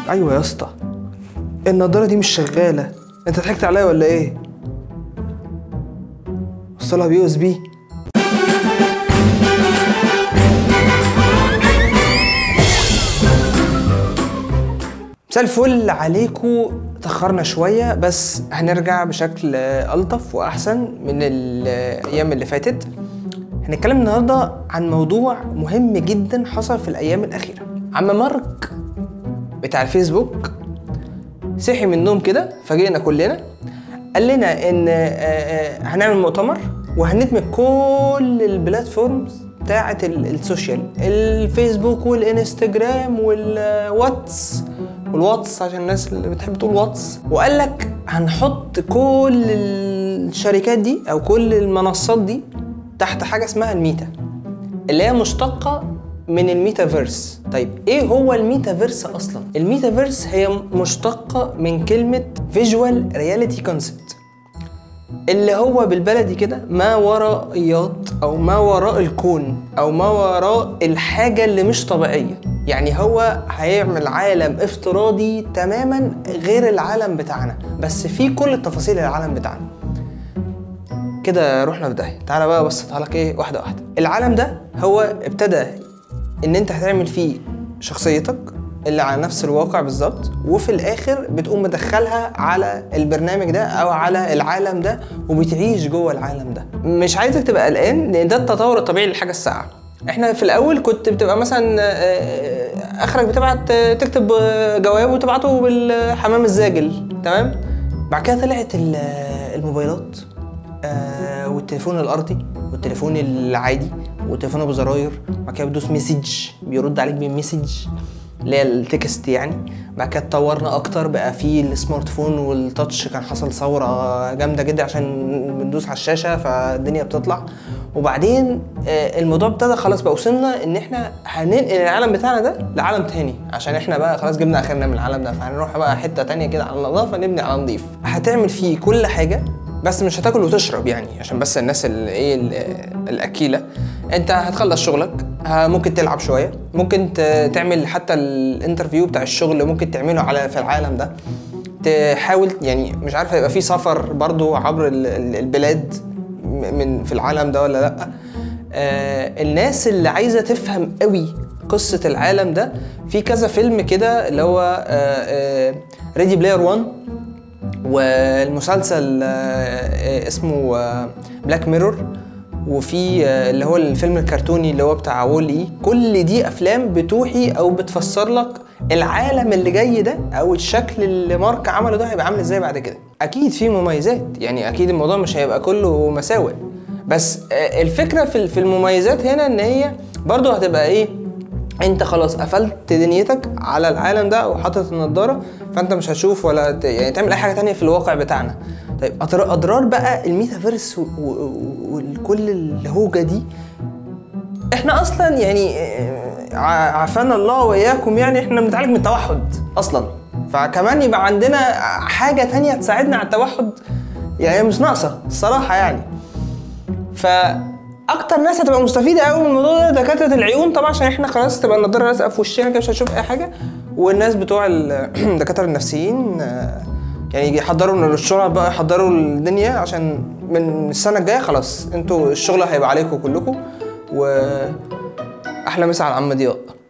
ايوه يا اسطى، النضاره دي مش شغاله، انت ضحكت عليا ولا ايه؟ وصلها بي اس بي. مساء الفل عليكم. تأخرنا شوية بس هنرجع بشكل ألطف وأحسن من الأيام اللي فاتت. هنتكلم النهاردة عن موضوع مهم جدا حصل في الأيام الأخيرة. عم مارك بتاع الفيسبوك صحي من النوم كده، فاجئنا كلنا، قال لنا إن هنعمل مؤتمر وهندمج كل البلاتفورمز بتاعة السوشيال، الفيسبوك والإنستجرام والواتس عشان الناس اللي بتحب تقول واتس. وقال لك هنحط كل الشركات دي او كل المنصات دي تحت حاجه اسمها الميتا، اللي هي مشتقه من الميتافيرس. طيب ايه هو الميتافيرس اصلا؟ الميتافيرس هي مشتقه من كلمه فيجوال رياليتي كونسبت، اللي هو بالبلدي كده ما ورائيات او ما وراء الكون او ما وراء الحاجه اللي مش طبيعيه. يعني هو هيعمل عالم افتراضي تماما غير العالم بتاعنا، بس فيه كل التفاصيل العالم بتاعنا. كده رحنا في داهيه. تعالى بقى بصيتها لك ايه واحده واحده. العالم ده هو ابتدى ان انت هتعمل فيه شخصيتك اللي على نفس الواقع بالظبط، وفي الاخر بتقوم مدخلها على البرنامج ده او على العالم ده وبتعيش جوه العالم ده. مش عايزك تبقى قلقان لان ده التطور الطبيعي للحاجه الساعه. احنا في الاول كنت بتبقى مثلا اخرك بتبعت تكتب جواب وتبعته بالحمام الزاجل، تمام؟ بعد كده طلعت الموبايلات والتليفون الارضي والتليفون العادي والتليفون ابو زراير. بعد كده بتدوس مسج بيرد عليك بالمسج اللي هي التكست يعني. بعد كده اتطورنا اكتر، بقى في السمارت فون والتاتش، كان حصل ثوره جامده جدا عشان بندوس على الشاشه فالدنيا بتطلع. وبعدين الموضوع ابتدى خلاص بقى وصلنا ان احنا هننقل العالم بتاعنا ده لعالم تاني، عشان احنا بقى خلاص جبنا اخرنا من العالم ده، فهنروح بقى حته تانيه كده على النظافه، نبني على نضيف. هتعمل فيه كل حاجه بس مش هتاكل وتشرب، يعني عشان بس الناس ايه الاكيله. انت هتخلص شغلك، ممكن تلعب شويه، ممكن تعمل حتى الانترفيو بتاع الشغل ممكن تعمله في العالم ده. تحاول يعني مش عارف هيبقى في سفر برضو عبر البلاد في العالم ده ولا لا. الناس اللي عايزه تفهم قوي قصه العالم ده، في كذا فيلم كده اللي هو ريدي بلاير 1، والمسلسل اسمه بلاك ميرور، وفي اللي هو الفيلم الكرتوني اللي هو بتاع وول-E. كل دي افلام بتوحي او بتفسر لك العالم اللي جاي ده او الشكل اللي مارك عمله ده هيبقى عامل ازاي بعد كده. اكيد في مميزات، يعني اكيد الموضوع مش هيبقى كله مساوئ، بس الفكره في المميزات هنا ان هي برضو هتبقى ايه، انت خلاص قفلت دنيتك على العالم ده وحاطط النضاره، فانت مش هتشوف ولا يعني تعمل اي حاجه تانية في الواقع بتاعنا. طيب اضرار بقى الميتافيرس وكل الهوجه دي، احنا اصلا يعني عافانا الله واياكم، يعني احنا بنتعالج من التوحد اصلا، فكمان يبقى عندنا حاجه تانية تساعدنا على التوحد، يعني مش ناقصه الصراحه يعني. اكتر ناس هتبقى مستفيده قوي من الموضوع ده دكاتره العيون طبعا، عشان احنا خلاص تبقى النضاره لازقه في وشنا كده مش هنشوف اي حاجه، والناس بتوع الدكاتره النفسيين يعني يحضروا للشغل بقى، يحضروا الدنيا عشان من السنه الجايه خلاص انتوا الشغل هيبقى عليكم كلكم. واحلى مسا على عم ضياء.